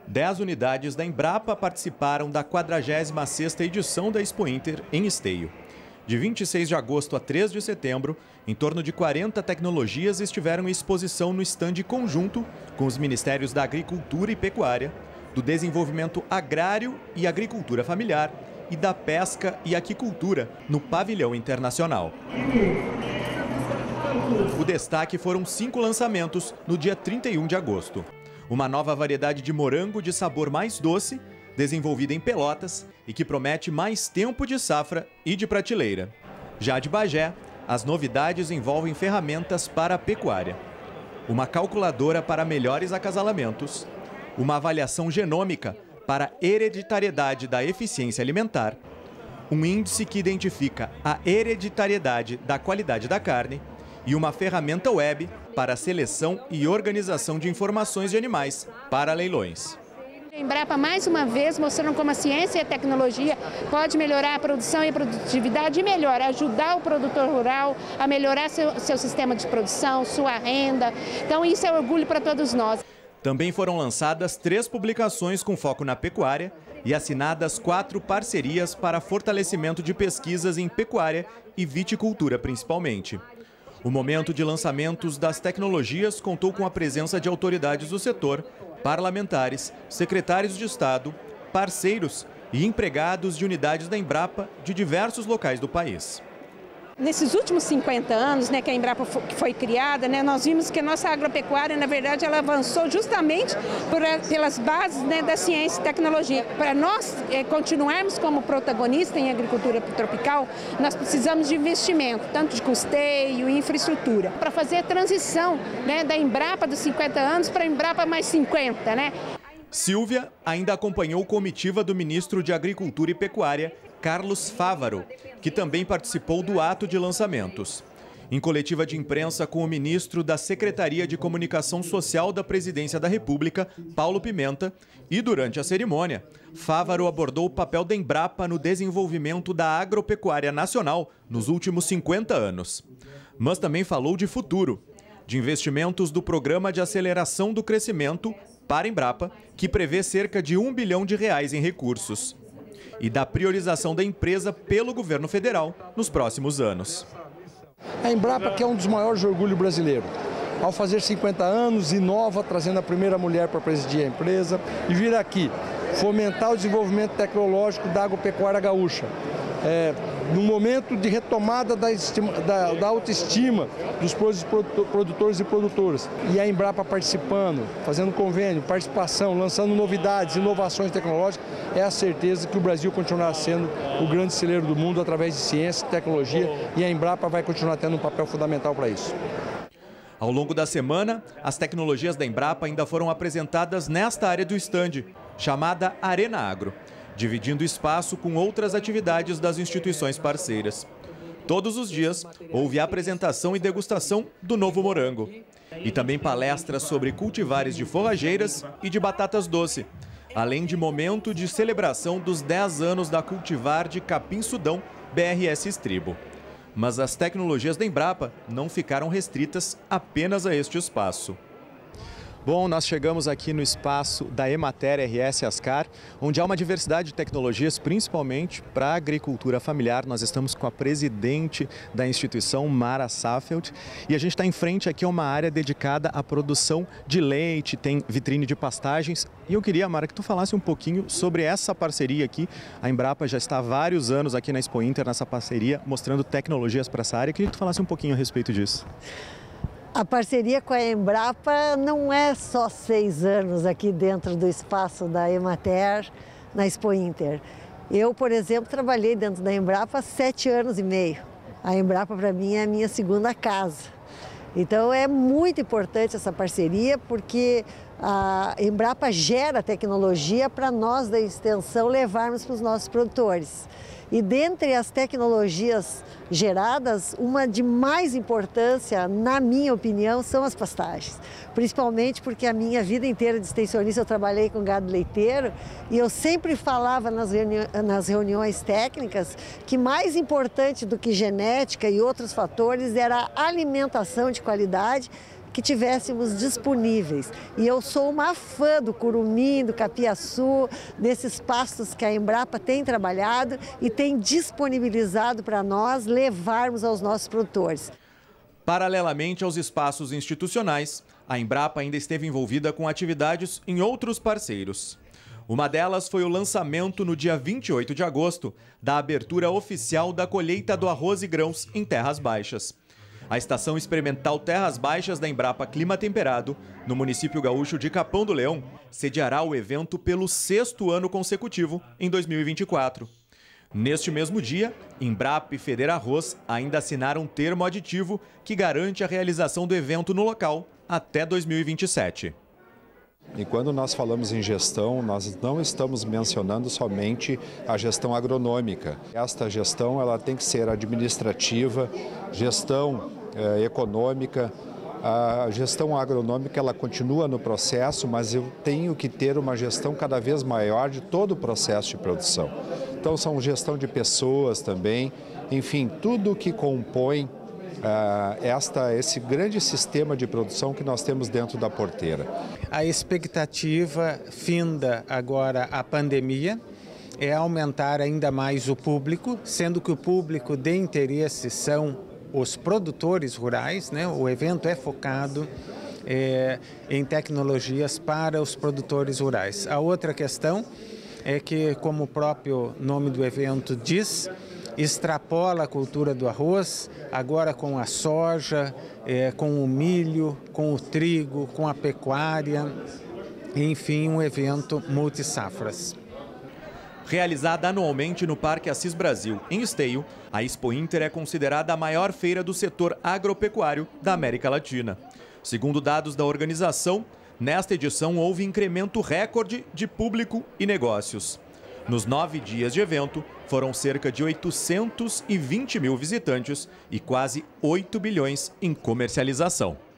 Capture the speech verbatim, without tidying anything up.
Dez unidades da Embrapa participaram da quadragésima sexta edição da Expo Inter em Esteio. De vinte e seis de agosto a três de setembro, em torno de quarenta tecnologias estiveram em exposição no estande conjunto com os Ministérios da Agricultura e Pecuária, do Desenvolvimento Agrário e Agricultura Familiar e da Pesca e Aquicultura, no pavilhão internacional. O destaque foram cinco lançamentos no dia trinta e um de agosto. Uma nova variedade de morango de sabor mais doce, desenvolvida em Pelotas e que promete mais tempo de safra e de prateleira. Já de Bagé, as novidades envolvem ferramentas para a pecuária. Uma calculadora para melhores acasalamentos, uma avaliação genômica para a hereditariedade da eficiência alimentar, um índice que identifica a hereditariedade da qualidade da carne e uma ferramenta web para a seleção e organização de informações de animais para leilões. A Embrapa, mais uma vez, mostrando como a ciência e a tecnologia pode melhorar a produção e a produtividade e melhor, ajudar o produtor rural a melhorar seu, seu sistema de produção, sua renda. Então isso é orgulho para todos nós. Também foram lançadas três publicações com foco na pecuária e assinadas quatro parcerias para fortalecimento de pesquisas em pecuária e viticultura principalmente. O momento de lançamentos das tecnologias contou com a presença de autoridades do setor, parlamentares, secretários de Estado, parceiros e empregados de unidades da Embrapa de diversos locais do país. Nesses últimos cinquenta anos, né, que a Embrapa foi criada, né, nós vimos que a nossa agropecuária, na verdade, ela avançou justamente por, pelas bases, né, da ciência e tecnologia. Para nós é, continuarmos como protagonista em agricultura tropical, nós precisamos de investimento, tanto de custeio e infraestrutura, para fazer a transição, né, da Embrapa dos cinquenta anos para a Embrapa mais cinquenta, né? Silvia ainda acompanhou comitiva do ministro de Agricultura e Pecuária, Carlos Fávaro, que também participou do ato de lançamentos. Em coletiva de imprensa com o ministro da Secretaria de Comunicação Social da Presidência da República, Paulo Pimenta, e durante a cerimônia, Fávaro abordou o papel da Embrapa no desenvolvimento da agropecuária nacional nos últimos cinquenta anos. Mas também falou de futuro, de investimentos do Programa de Aceleração do Crescimento para a Embrapa, que prevê cerca de um bilhão de reais em recursos, e da priorização da empresa pelo governo federal nos próximos anos. A Embrapa, que é um dos maiores orgulhos brasileiros, ao fazer cinquenta anos, inova, trazendo a primeira mulher para presidir a empresa e vir aqui fomentar o desenvolvimento tecnológico da agropecuária gaúcha. É, no momento de retomada da, estima, da, da autoestima dos produtores e produtoras. E a Embrapa participando, fazendo convênio, participação, lançando novidades, inovações tecnológicas, é a certeza que o Brasil continuará sendo o grande celeiro do mundo através de ciência e tecnologia, e a Embrapa vai continuar tendo um papel fundamental para isso. Ao longo da semana, as tecnologias da Embrapa ainda foram apresentadas nesta área do estande, chamada Arena Agro, dividindo espaço com outras atividades das instituições parceiras. Todos os dias, houve apresentação e degustação do novo morango. E também palestras sobre cultivares de forrageiras e de batatas doce, além de momento de celebração dos dez anos da cultivar de capim-sudão B R S Estribo. Mas as tecnologias da Embrapa não ficaram restritas apenas a este espaço. Bom, nós chegamos aqui no espaço da Emater R S Ascar, onde há uma diversidade de tecnologias, principalmente para a agricultura familiar. Nós estamos com a presidente da instituição, Mara Safelt, e a gente está em frente aqui a uma área dedicada à produção de leite, tem vitrine de pastagens. E eu queria, Mara, que tu falasse um pouquinho sobre essa parceria aqui. A Embrapa já está há vários anos aqui na Expo Inter, nessa parceria, mostrando tecnologias para essa área. Eu queria que tu falasse um pouquinho a respeito disso. A parceria com a Embrapa não é só seis anos aqui dentro do espaço da Emater, na Expo Inter. Eu, por exemplo, trabalhei dentro da Embrapa há sete anos e meio. A Embrapa, para mim, é a minha segunda casa. Então, é muito importante essa parceria, porque a Embrapa gera tecnologia para nós da extensão levarmos para os nossos produtores. E dentre as tecnologias geradas, uma de mais importância, na minha opinião, são as pastagens. Principalmente porque a minha vida inteira de extensionista eu trabalhei com gado leiteiro e eu sempre falava nas, reuni nas reuniões técnicas que mais importante do que genética e outros fatores era a alimentação de qualidade que tivéssemos disponíveis. E eu sou uma fã do curumim, do capiaçu, desses pastos que a Embrapa tem trabalhado e tem disponibilizado para nós levarmos aos nossos produtores. Paralelamente aos espaços institucionais, a Embrapa ainda esteve envolvida com atividades em outros parceiros. Uma delas foi o lançamento, no dia vinte e oito de agosto, da abertura oficial da colheita do arroz e grãos em Terras Baixas. A Estação Experimental Terras Baixas da Embrapa Clima Temperado, no município gaúcho de Capão do Leão, sediará o evento pelo sexto ano consecutivo, em dois mil e vinte e quatro. Neste mesmo dia, Embrapa e Federarroz ainda assinaram um termo aditivo que garante a realização do evento no local até dois mil e vinte e sete. E quando nós falamos em gestão, nós não estamos mencionando somente a gestão agronômica. Esta gestão ela tem que ser administrativa, gestão eh, econômica. A gestão agronômica ela continua no processo, mas eu tenho que ter uma gestão cada vez maior de todo o processo de produção. Então são gestão de pessoas também, enfim, tudo que compõe Uh, esta, esse grande sistema de produção que nós temos dentro da porteira. A expectativa, finda agora a pandemia, é aumentar ainda mais o público, sendo que o público de interesse são os produtores rurais, né? O evento é focado é, em tecnologias para os produtores rurais. A outra questão é que, como o próprio nome do evento diz, extrapola a cultura do arroz, agora com a soja, é, com o milho, com o trigo, com a pecuária, enfim, um evento multissafras. Realizada anualmente no Parque Assis Brasil, em Esteio, a Expo Inter é considerada a maior feira do setor agropecuário da América Latina. Segundo dados da organização, nesta edição houve incremento recorde de público e negócios. Nos nove dias de evento, foram cerca de oitocentos e vinte mil visitantes e quase oito bilhões em comercialização.